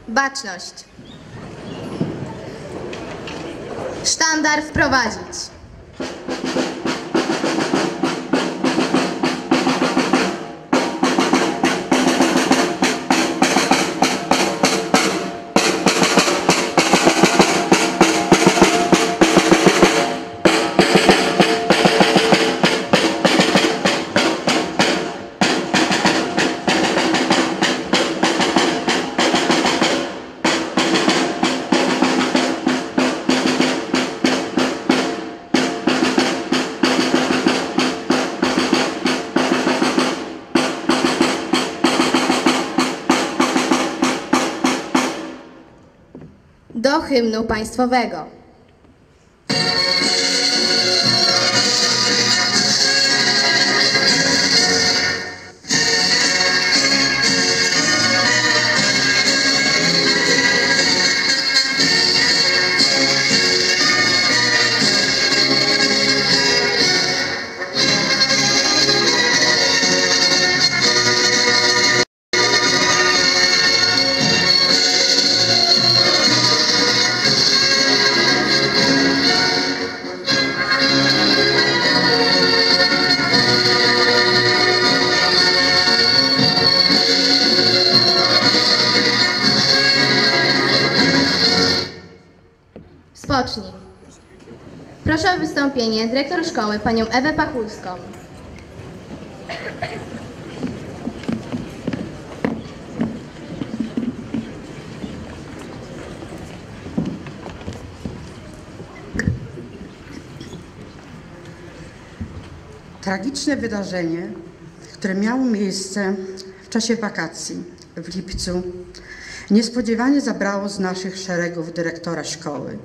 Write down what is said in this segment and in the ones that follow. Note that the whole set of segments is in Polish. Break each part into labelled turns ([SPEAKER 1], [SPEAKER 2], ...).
[SPEAKER 1] Baczność. Sztandar wprowadzić. Do hymnu państwowego. Spocznij. Proszę o wystąpienie dyrektor szkoły, panią Ewę Pachulską.
[SPEAKER 2] Tragiczne wydarzenie, które miało miejsce w czasie wakacji w lipcu, niespodziewanie zabrało z naszych szeregów dyrektora szkoły,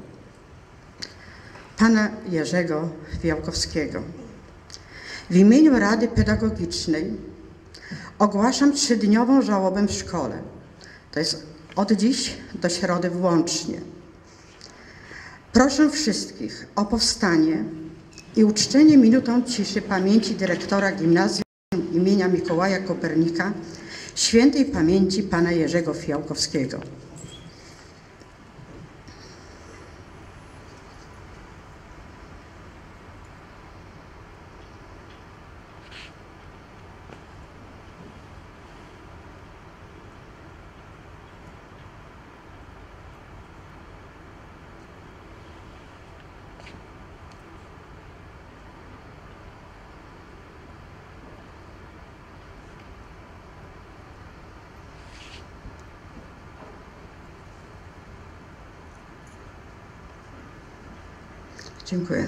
[SPEAKER 2] pana Jerzego Fiałkowskiego. W imieniu Rady Pedagogicznej ogłaszam 3-dniową żałobę w szkole. To jest od dziś do środy włącznie. Proszę wszystkich o powstanie i uczczenie minutą ciszy pamięci dyrektora Gimnazjum imienia Mikołaja Kopernika, świętej pamięci pana Jerzego Fiałkowskiego. Dziękuję.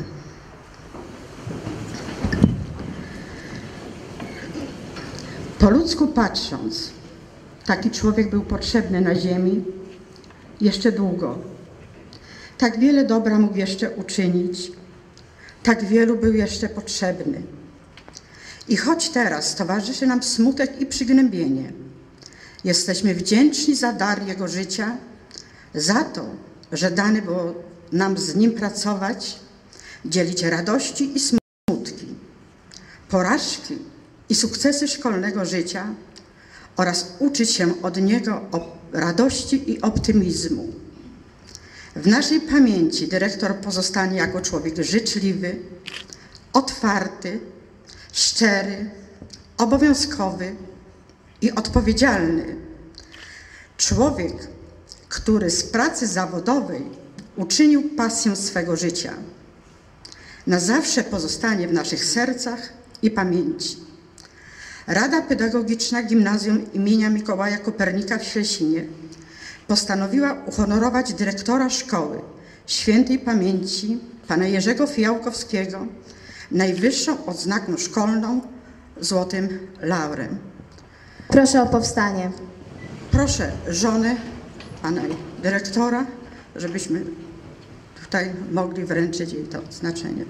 [SPEAKER 2] Po ludzku patrząc, taki człowiek był potrzebny na ziemi jeszcze długo. Tak wiele dobra mógł jeszcze uczynić, tak wielu był jeszcze potrzebny. I choć teraz towarzyszy nam smutek i przygnębienie, jesteśmy wdzięczni za dar jego życia, za to, że dane było nam z nim pracować, dzielić radości i smutki, porażki i sukcesy szkolnego życia oraz uczyć się od niego radości i optymizmu. W naszej pamięci dyrektor pozostanie jako człowiek życzliwy, otwarty, szczery, obowiązkowy i odpowiedzialny. Człowiek, który z pracy zawodowej uczynił pasję swego życia. Na zawsze pozostanie w naszych sercach i pamięci. Rada Pedagogiczna Gimnazjum imienia Mikołaja Kopernika w Ślesinie postanowiła uhonorować dyrektora szkoły świętej pamięci pana Jerzego Fiałkowskiego najwyższą odznaką szkolną Złotym Laurem.
[SPEAKER 1] Proszę o powstanie.
[SPEAKER 2] Proszę żonę pana dyrektora, żebyśmy tutaj mogli wręczyć jej to odznaczenie.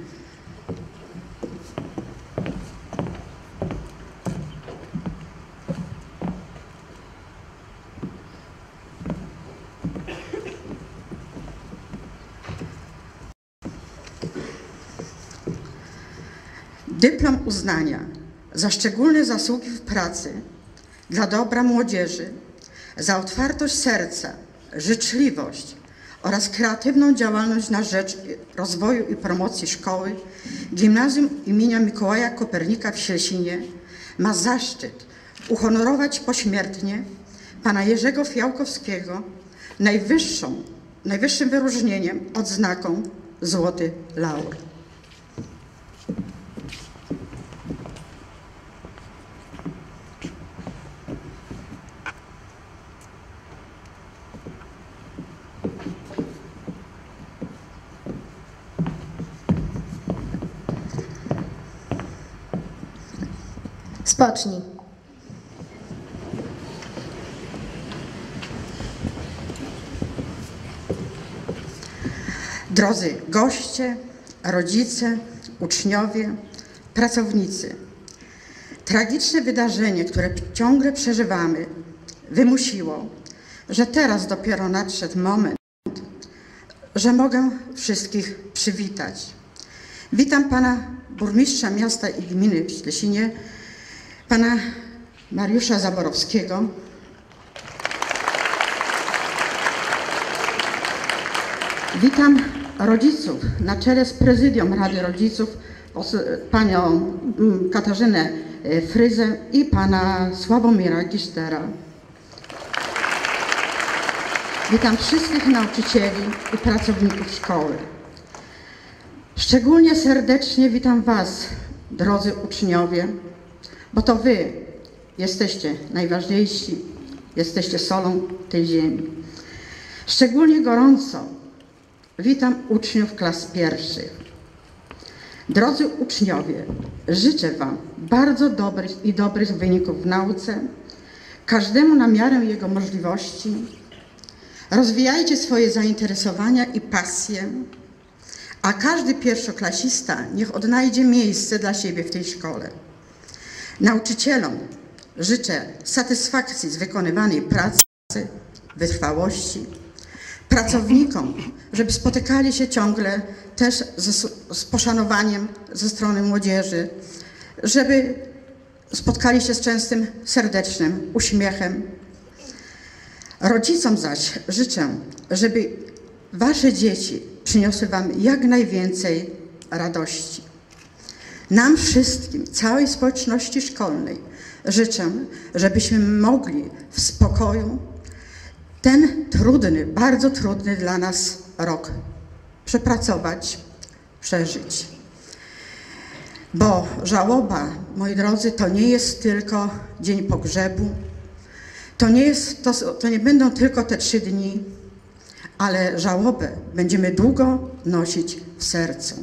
[SPEAKER 2] Dyplom uznania za szczególne zasługi w pracy dla dobra młodzieży, za otwartość serca życzliwość oraz kreatywną działalność na rzecz rozwoju i promocji szkoły Gimnazjum imienia Mikołaja Kopernika w Ślesinie ma zaszczyt uhonorować pośmiertnie pana Jerzego Fiałkowskiego najwyższym wyróżnieniem, odznaką Złoty Laur.
[SPEAKER 1] Spocznij.
[SPEAKER 2] Drodzy goście, rodzice, uczniowie, pracownicy, tragiczne wydarzenie, które ciągle przeżywamy, wymusiło, że teraz dopiero nadszedł moment, że mogę wszystkich przywitać. Witam pana burmistrza miasta i gminy w Ślesinie, pana Mariusza Zaborowskiego. Witam rodziców na czele z prezydium Rady Rodziców, panią Katarzynę Fryzę i pana Sławomira Gisztera. Witam wszystkich nauczycieli i pracowników szkoły. Szczególnie serdecznie witam was, drodzy uczniowie, bo to wy jesteście najważniejsi, jesteście solą tej ziemi. Szczególnie gorąco witam uczniów klas pierwszych. Drodzy uczniowie, życzę wam bardzo dobrych wyników w nauce, każdemu na miarę jego możliwości. Rozwijajcie swoje zainteresowania i pasje, a każdy pierwszoklasista niech odnajdzie miejsce dla siebie w tej szkole. Nauczycielom życzę satysfakcji z wykonywanej pracy, wytrwałości, pracownikom, żeby spotykali się ciągle też z poszanowaniem ze strony młodzieży, żeby spotkali się z częstym, serdecznym uśmiechem. Rodzicom zaś życzę, żeby wasze dzieci przyniosły wam jak najwięcej radości. Nam wszystkim, całej społeczności szkolnej życzę, żebyśmy mogli w spokoju ten trudny, bardzo trudny dla nas rok przepracować, przeżyć. Bo żałoba, moi drodzy, to nie jest tylko dzień pogrzebu, to nie będą tylko te 3 dni, ale żałobę będziemy długo nosić w sercu.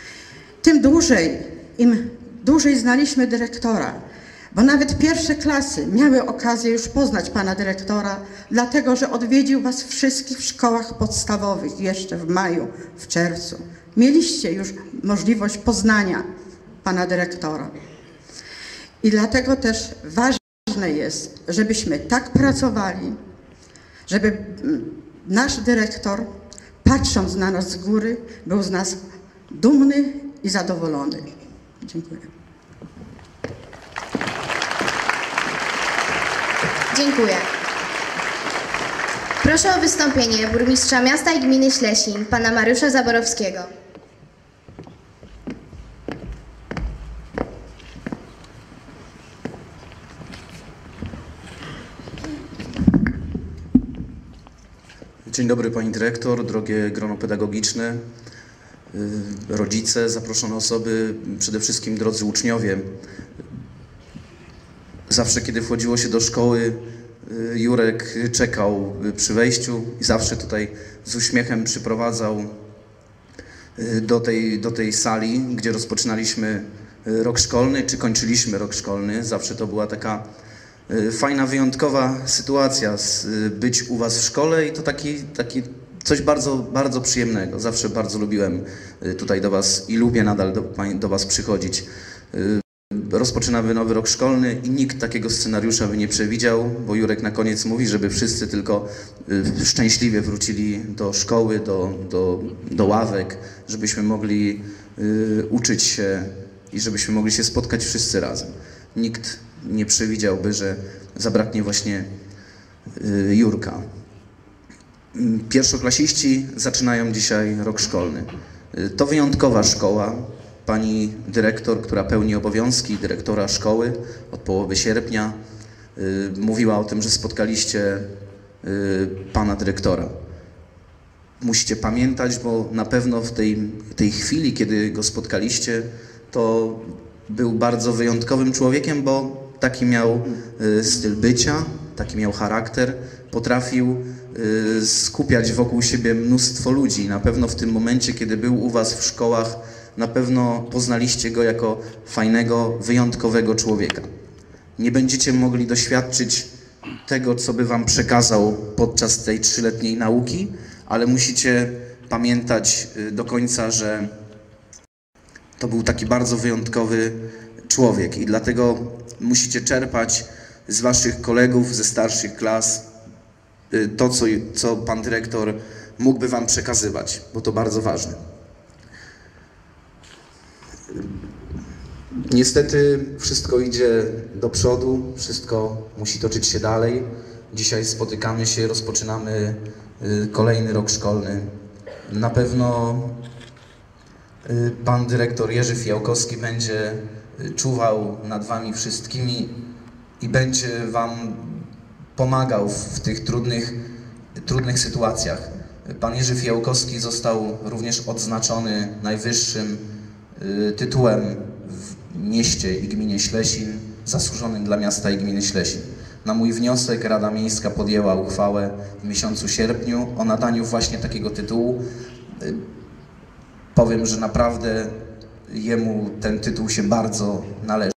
[SPEAKER 2] Im dłużej znaliśmy dyrektora, bo nawet pierwsze klasy miały okazję już poznać pana dyrektora, dlatego że odwiedził was wszystkich w szkołach podstawowych jeszcze w maju, w czerwcu. Mieliście już możliwość poznania pana dyrektora. I dlatego też ważne jest, żebyśmy tak pracowali, żeby nasz dyrektor, patrząc na nas z góry, był z nas dumny i zadowolony. Dziękuję.
[SPEAKER 1] Dziękuję. Proszę o wystąpienie burmistrza miasta i gminy Ślesin, pana Mariusza Zaborowskiego.
[SPEAKER 3] Dzień dobry pani dyrektor, drogie grono pedagogiczne, rodzice, zaproszone osoby, przede wszystkim drodzy uczniowie. Zawsze, kiedy wchodziło się do szkoły, Jurek czekał przy wejściu i zawsze tutaj z uśmiechem przyprowadzał do tej sali, gdzie rozpoczynaliśmy rok szkolny, czy kończyliśmy rok szkolny. Zawsze to była taka fajna, wyjątkowa sytuacja, być u was w szkole i to taki coś bardzo, bardzo przyjemnego. Zawsze bardzo lubiłem tutaj do was i lubię nadal do was przychodzić. Rozpoczynamy nowy rok szkolny i nikt takiego scenariusza by nie przewidział, bo Jurek na koniec mówi, żeby wszyscy tylko szczęśliwie wrócili do szkoły, do ławek, żebyśmy mogli uczyć się i żebyśmy mogli się spotkać wszyscy razem. Nikt nie przewidziałby, że zabraknie właśnie Jurka. Pierwszoklasiści zaczynają dzisiaj rok szkolny. To wyjątkowa szkoła. Pani dyrektor, która pełni obowiązki dyrektora szkoły od połowy sierpnia, mówiła o tym, że spotkaliście pana dyrektora. Musicie pamiętać, bo na pewno w tej chwili, kiedy go spotkaliście, to był bardzo wyjątkowym człowiekiem, bo taki miał styl bycia, taki miał charakter, potrafił skupiać wokół siebie mnóstwo ludzi. Na pewno w tym momencie, kiedy był u was w szkołach, na pewno poznaliście go jako fajnego, wyjątkowego człowieka. Nie będziecie mogli doświadczyć tego, co by wam przekazał podczas tej 3-letniej nauki, ale musicie pamiętać do końca, że to był taki bardzo wyjątkowy człowiek i dlatego musicie czerpać z waszych kolegów ze starszych klas to, co pan dyrektor mógłby wam przekazywać, bo to bardzo ważne. Niestety wszystko idzie do przodu, wszystko musi toczyć się dalej. Dzisiaj spotykamy się, rozpoczynamy kolejny rok szkolny. Na pewno pan dyrektor Jerzy Fijałkowski będzie czuwał nad wami wszystkimi i będzie wam pomagał w tych trudnych sytuacjach. Pan Jerzy Fijałkowski został również odznaczony najwyższym tytułem w mieście i gminie Ślesin, zasłużonym dla miasta i gminy Ślesin. Na mój wniosek Rada Miejska podjęła uchwałę w miesiącu sierpniu o nadaniu właśnie takiego tytułu. Powiem, że naprawdę jemu ten tytuł się bardzo należy.